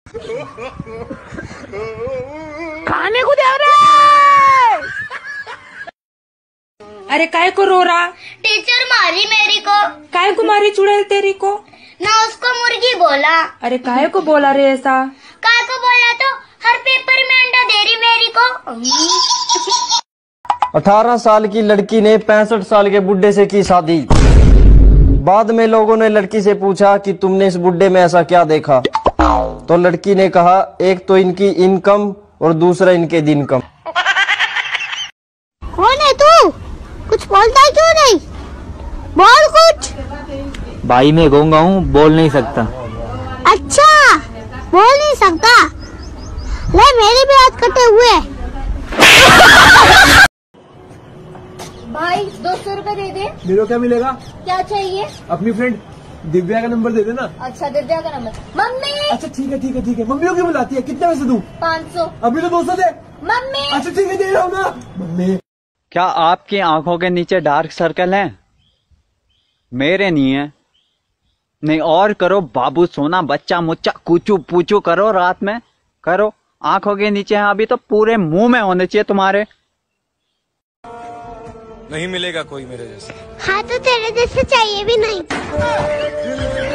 खाने को दे रहा। अरे काय को रो रहा? टीचर मारी मेरी को। काय को मारी चुड़ैल तेरी को? ना उसको मुर्गी बोला। अरे काय को बोला रे ऐसा? काय को बोला तो हर पेपर में अंडा दे रही मेरी को। 18 साल की लड़की ने 65 साल के बुड्ढे से की शादी। बाद में लोगों ने लड़की से पूछा कि तुमने इस बुड्ढे में ऐसा क्या देखा, तो लड़की ने कहा एक तो इनकी इनकम और दूसरा इनके दिन कम। कौन है तू? कुछ बोलता है क्यों नहीं? बोल कुछ। भाई मैं गूंगा हूँ, बोल नहीं सकता। अच्छा बोल नहीं सकता? ले मेरे भी हाथ कटे हुए। भाई 200 रुपए दे दे। मेरे को क्या मिलेगा? क्या चाहिए? अपनी फ्रेंड दिव्या का नंबर दे देना। अच्छा दिव्या का नंबर। मम्मी। अच्छा ठीक है ठीक है ठीक है। मम्मी को क्यों बुलाती है? कितने पैसे दूं? 500। अभी तो 200 दे। मम्मी। अच्छा ठीक है दे रहा हूँ ना। मम्मी क्या आपकी आंखों के नीचे डार्क सर्कल हैं? मेरे नहीं है। नहीं और करो बाबू सोना बच्चा मुच्चा कूचू पूचू करो, रात में करो। आंखों के नीचे हैं अभी तो पूरे मुंह में होने चाहिए तुम्हारे। नहीं मिलेगा कोई मेरे जैसा। हाँ तो तेरे जैसे चाहिए भी नहीं।